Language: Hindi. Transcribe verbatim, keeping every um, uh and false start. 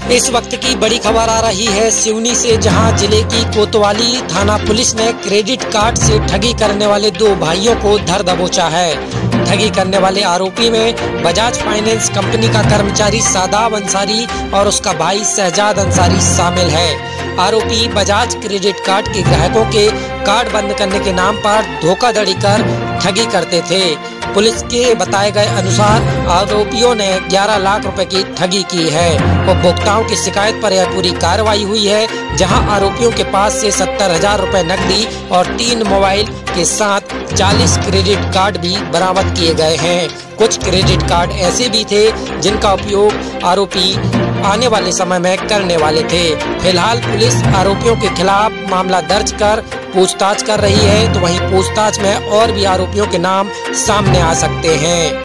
इस वक्त की बड़ी खबर आ रही है सिवनी से, जहां जिले की कोतवाली थाना पुलिस ने क्रेडिट कार्ड से ठगी करने वाले दो भाइयों को धर दबोचा है। ठगी करने वाले आरोपी में बजाज फाइनेंस कंपनी का कर्मचारी सादाब अंसारी और उसका भाई शहजाद अंसारी शामिल है। आरोपी बजाज क्रेडिट कार्ड के ग्राहकों के कार्ड बंद करने के नाम पर धोखाधड़ी कर ठगी करते थे। पुलिस के बताए गए अनुसार आरोपियों ने ग्यारह लाख रुपए की ठगी की है। उपभोक्ताओं की शिकायत पर यह पूरी कार्रवाई हुई है, जहां आरोपियों के पास से सत्तर हजार रुपए नकदी और तीन मोबाइल के साथ चालीस क्रेडिट कार्ड भी बरामद किए गए हैं। कुछ क्रेडिट कार्ड ऐसे भी थे जिनका उपयोग आरोपी आने वाले समय में करने वाले थे। फिलहाल पुलिस आरोपियों के खिलाफ मामला दर्ज कर पूछताछ कर रही है, तो वहीं पूछताछ में और भी आरोपियों के नाम सामने आ सकते हैं।